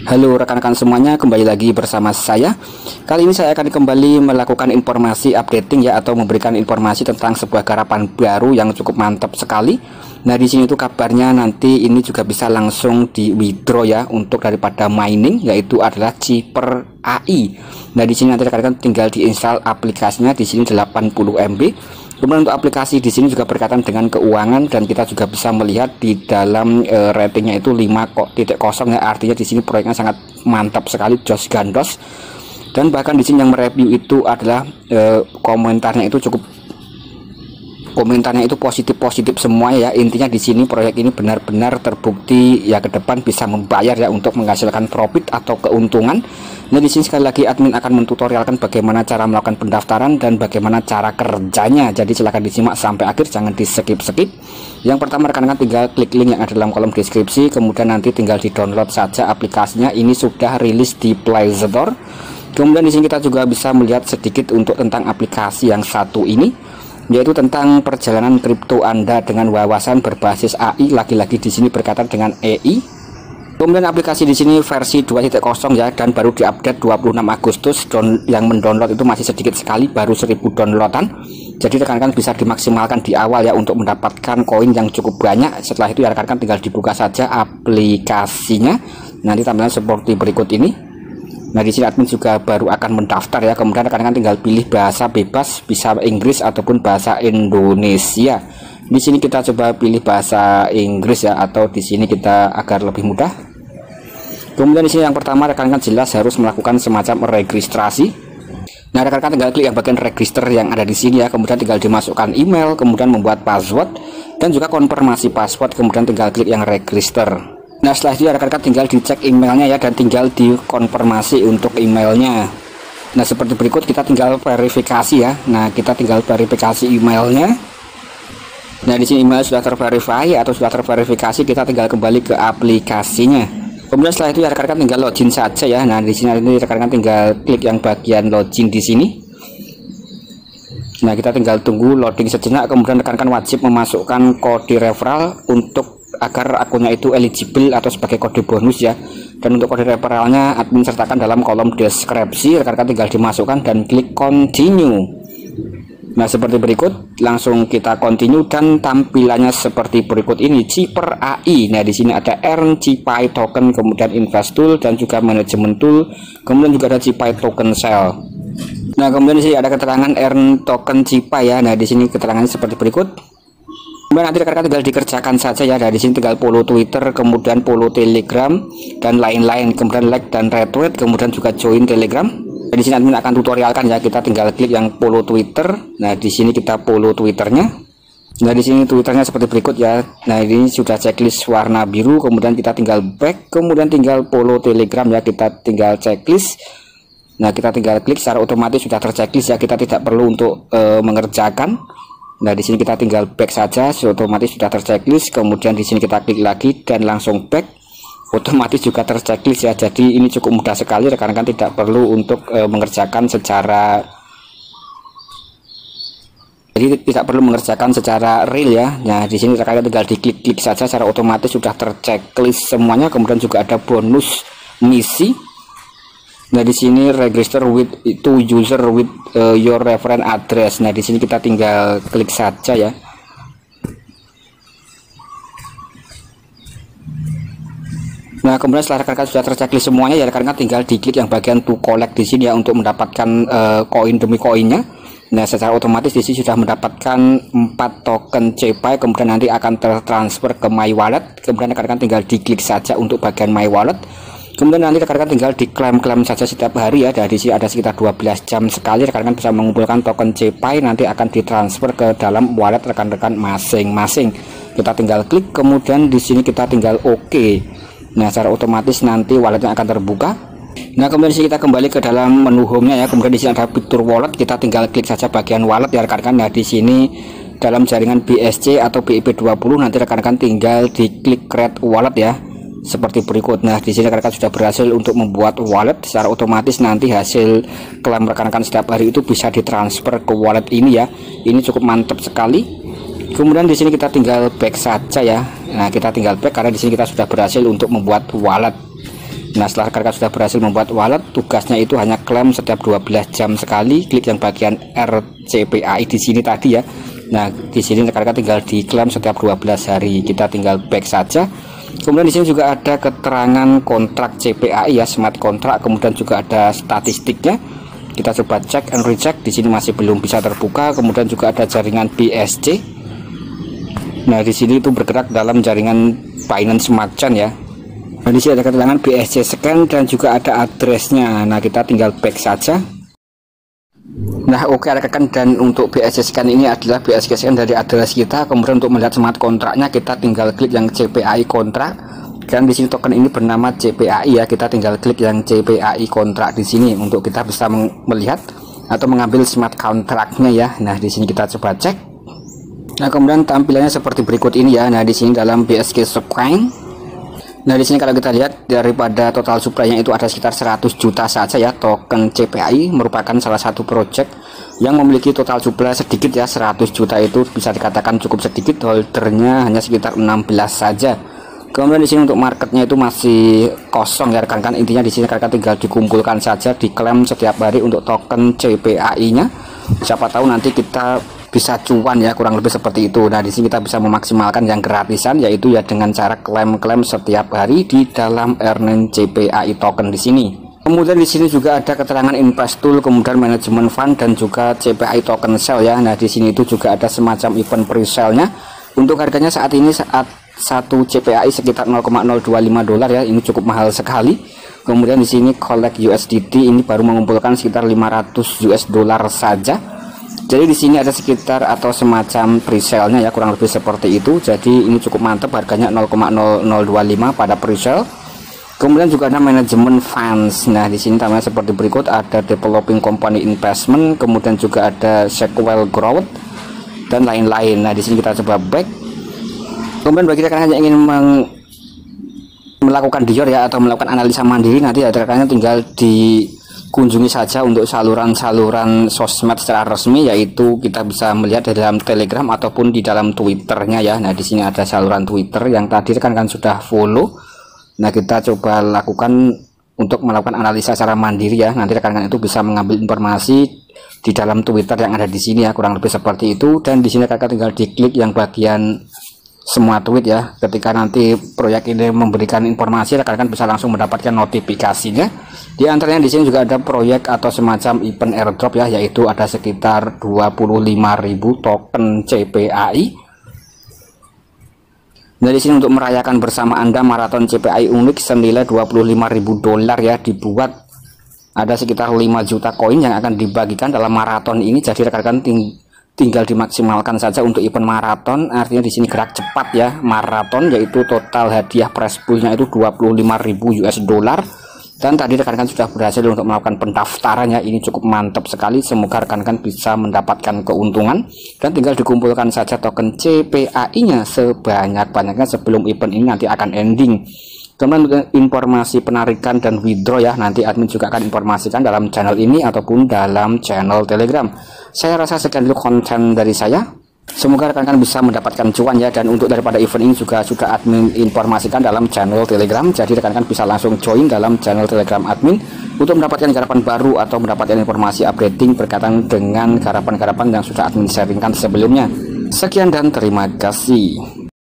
Halo rekan-rekan semuanya, kembali lagi bersama saya. Kali ini saya akan kembali melakukan informasi updating ya, atau memberikan informasi tentang sebuah garapan baru yang cukup mantap sekali. Nah, di sini tuh kabarnya nanti ini juga bisa langsung di withdraw ya untuk daripada mining, yaitu adalah Chipper AI. Nah, di sini nanti rekan-rekan tinggal diinstal aplikasinya, di sini 80 MB. Kemudian untuk aplikasi di sini juga berkaitan dengan keuangan, dan kita juga bisa melihat di dalam ratingnya itu 5.0 ya, artinya di sini proyeknya sangat mantap sekali, jos gandos. Dan bahkan di sini yang mereview itu adalah komentarnya itu positif semua ya. Intinya di sini proyek ini benar-benar terbukti ya, ke depan bisa membayar ya untuk menghasilkan profit atau keuntungan. Nah, di sini sekali lagi admin akan mentutorialkan bagaimana cara melakukan pendaftaran dan bagaimana cara kerjanya. Jadi silahkan disimak sampai akhir, jangan di skip. Yang pertama rekan-rekan tinggal klik link yang ada dalam kolom deskripsi, kemudian nanti tinggal di download saja aplikasinya. Ini sudah rilis di Play Store. Kemudian di sini kita juga bisa melihat sedikit untuk tentang aplikasi yang satu ini, yaitu tentang perjalanan kripto Anda dengan wawasan berbasis AI. Lagi-lagi di sini berkaitan dengan AI. Kemudian aplikasi di sini versi 2.0 ya, dan baru diupdate 26 Agustus. Yang mendownload itu masih sedikit sekali, baru 1000 downloadan. Jadi rekan-rekan bisa dimaksimalkan di awal ya untuk mendapatkan koin yang cukup banyak. Setelah itu ya rekan-rekan tinggal dibuka saja aplikasinya. Nanti tampilan seperti berikut ini. Nah, di sini admin juga baru akan mendaftar ya. Kemudian rekan-rekan tinggal pilih bahasa bebas, bisa Inggris ataupun bahasa Indonesia. Di sini kita coba pilih bahasa Inggris ya, atau di sini kita agar lebih mudah. Kemudian di sini yang pertama rekan-rekan jelas harus melakukan semacam registrasi. Nah, rekan-rekan tinggal klik yang bagian register yang ada di sini ya. Kemudian tinggal dimasukkan email, kemudian membuat password dan juga konfirmasi password. Kemudian tinggal klik yang register. Nah, setelah itu rekan-rekan tinggal dicek emailnya ya, dan tinggal dikonfirmasi untuk emailnya. Nah, seperti berikut, kita tinggal verifikasi ya. Nah, kita tinggal verifikasi emailnya. Nah, di sini email sudah terverifikasi atau sudah terverifikasi, kita tinggal kembali ke aplikasinya. Kemudian setelah itu ya rekan-rekan tinggal login saja ya. Nah, di sini rekan-rekan tinggal klik yang bagian login di sini. Nah, kita tinggal tunggu loading sejenak. Kemudian rekan-rekan wajib memasukkan kode referral untuk agar akunnya itu eligible atau sebagai kode bonus ya. Dan untuk kode referralnya admin sertakan dalam kolom deskripsi. Rekan-rekan tinggal dimasukkan dan klik continue. Nah, seperti berikut, langsung kita continue dan tampilannya seperti berikut ini, Chipper AI. Nah, di sini ada earn Cipai token, kemudian invest tool dan juga management tool, kemudian juga ada Cipai token sell. Nah, kemudian di sini ada keterangan earn token Cipai ya. Nah, di sini keterangannya seperti berikut. Kemudian nanti rekan-rekan tinggal dikerjakan saja ya. Dari sini tinggal follow Twitter, kemudian follow Telegram dan lain-lain, kemudian like dan retweet, kemudian juga join Telegram. Di sini admin akan tutorialkan ya. Kita tinggal klik yang follow Twitter. Nah, di sini kita follow Twitternya. Nah, di sini Twitternya seperti berikut ya. Nah, ini sudah checklist warna biru. Kemudian kita tinggal back. Kemudian tinggal follow Telegram ya. Kita tinggal checklist. Nah, kita tinggal klik, secara otomatis sudah terchecklist ya. Kita tidak perlu untuk mengerjakan. Nah, di sini kita tinggal back saja. Otomatis sudah terchecklist. Kemudian di sini kita klik lagi dan langsung back. Otomatis juga terchecklist ya. Jadi ini cukup mudah sekali, rekan-rekan tidak perlu untuk mengerjakan secara real ya. Nah, di sini rekan-rekan tinggal diklik-klik saja, secara otomatis sudah terchecklist semuanya. Kemudian juga ada bonus misi. Nah, di sini register with to user with your reference address. Nah, di sini kita tinggal klik saja ya. Nah, kemudian setelah rekan-rekan sudah terchecklist semuanya ya, rekan-rekan tinggal diklik yang bagian to collect di sini ya untuk mendapatkan koin demi koinnya. Nah, secara otomatis di sini sudah mendapatkan 4 token Cipai, kemudian nanti akan tertransfer ke my wallet. Kemudian rekan-rekan tinggal diklik saja untuk bagian my wallet. Kemudian nanti rekan-rekan tinggal diklaim saja setiap hari ya. Dari sini ada sekitar 12 jam sekali rekan-rekan bisa mengumpulkan token Cipai, nanti akan ditransfer ke dalam wallet rekan-rekan masing-masing. Kita tinggal klik, kemudian di sini kita tinggal oke. Nah, secara otomatis nanti walletnya akan terbuka. Nah, kemudian di sini kita kembali ke dalam menu home-nya ya. Kemudian di sini ada fitur wallet, kita tinggal klik saja bagian wallet ya rekan-rekan. Nah, di sini dalam jaringan BSC atau BIP20 nanti rekan-rekan tinggal diklik create wallet ya. Seperti berikut. Nah, di sini rekan-rekan sudah berhasil untuk membuat wallet. Secara otomatis nanti hasil klaim rekan-rekan setiap hari itu bisa ditransfer ke wallet ini ya. Ini cukup mantap sekali. Kemudian di sini kita tinggal back saja ya. Nah, kita tinggal back karena di sini kita sudah berhasil untuk membuat wallet. Nah, setelah rekan-rekan sudah berhasil membuat wallet, tugasnya itu hanya klaim setiap 12 jam sekali. Klik yang bagian RCPAI di sini tadi ya. Nah, di sini rekan-rekan tinggal diklaim setiap 12 hari. Kita tinggal back saja. Kemudian di sini juga ada keterangan kontrak CPAI ya, smart kontrak. Kemudian juga ada statistiknya. Kita coba cek and recheck. Di sini masih belum bisa terbuka. Kemudian juga ada jaringan BSC. Nah, di sini itu bergerak dalam jaringan Binance Smart Chain ya. Nah, di sini ada keterangan BSC scan dan juga ada addressnya. Nah, kita tinggal back saja. Nah, oke rekan, dan untuk BSC scan ini adalah BSC scan dari address kita. Kemudian untuk melihat smart kontraknya kita tinggal klik yang CPAI kontrak. Dan di sini token ini bernama CPAI ya. Kita tinggal klik yang CPAI kontrak di sini untuk kita bisa melihat atau mengambil smart kontraknya ya. Nah, di sini kita coba cek. Nah, kemudian tampilannya seperti berikut ini ya. Nah, di sini dalam BSC scan. Nah, di sini kalau kita lihat daripada total supply-nya itu ada sekitar 100 juta saja ya. Token CPAI merupakan salah satu project yang memiliki total supply sedikit ya. 100 juta itu bisa dikatakan cukup sedikit, holdernya hanya sekitar 16 saja. Kemudian di sini untuk marketnya itu masih kosong ya rekan-rekan. Intinya di sini rekan-rekan tinggal dikumpulkan saja, diklaim setiap hari untuk token CPAI-nya. Siapa tahu nanti kita bisa cuan ya, kurang lebih seperti itu. Nah, di sini kita bisa memaksimalkan yang gratisan, yaitu ya dengan cara klaim-klaim setiap hari di dalam earning CPAI token di sini. Kemudian di sini juga ada keterangan invest tool, kemudian manajemen fund dan juga CPAI token sale ya. Nah, di sini itu juga ada semacam event pre-sale-nya. Untuk harganya saat ini satu CPAI sekitar 0,025 dolar ya. Ini cukup mahal sekali. Kemudian di sini collect USDT ini baru mengumpulkan sekitar 500 US dollar saja. Jadi di sini ada sekitar atau semacam presale-nya ya, kurang lebih seperti itu. Jadi ini cukup mantap, harganya 0,0025 pada presale. Kemudian juga ada manajemen funds. Nah, di sini tampilannya seperti berikut, ada developing company investment, kemudian juga ada sequel growth dan lain-lain. Nah, di sini kita coba back. Kemudian bagi rekan yang ingin melakukan dior ya atau melakukan analisa mandiri, nanti rekan-rekannya tinggal dikunjungi saja untuk saluran-saluran sosmed secara resmi, yaitu kita bisa melihat di dalam Telegram ataupun di dalam Twitternya ya. Nah, di sini ada saluran Twitter yang tadi rekan-rekan sudah follow. Nah, kita coba lakukan untuk melakukan analisa secara mandiri ya. Nanti rekan-rekan itu bisa mengambil informasi di dalam Twitter yang ada di sini ya, kurang lebih seperti itu. Dan di sini rekan-rekan tinggal diklik yang bagian semua tweet ya. Ketika nanti proyek ini memberikan informasi, rekan-rekan bisa langsung mendapatkan notifikasinya. Di antaranya di sini juga ada proyek atau semacam event airdrop ya, yaitu ada sekitar 25.000 token CPAI. Nah, di sini untuk merayakan bersama Anda maraton CPAI unik senilai 25.000 dolar ya, dibuat ada sekitar 5 juta koin yang akan dibagikan dalam maraton ini. Jadi rekan-rekan tinggal dimaksimalkan saja untuk event maraton. Artinya di sini gerak cepat ya, maraton, yaitu total hadiah prize poolnya itu 25.000 US dollar. Dan tadi rekan-rekan sudah berhasil untuk melakukan pendaftarannya. Ini cukup mantap sekali. Semoga rekan-rekan bisa mendapatkan keuntungan dan tinggal dikumpulkan saja token CPAI-nya sebanyak-banyaknya sebelum event ini nanti akan ending. Kemudian informasi penarikan dan withdraw ya, nanti admin juga akan informasikan dalam channel ini ataupun dalam channel Telegram. Saya rasa sekian dulu konten dari saya. Semoga rekan-rekan bisa mendapatkan cuan ya. Dan untuk daripada event ini juga sudah admin informasikan dalam channel Telegram. Jadi rekan-rekan bisa langsung join dalam channel Telegram admin untuk mendapatkan garapan baru atau mendapatkan informasi updating berkaitan dengan garapan-garapan yang sudah admin sharingkan sebelumnya. Sekian dan terima kasih.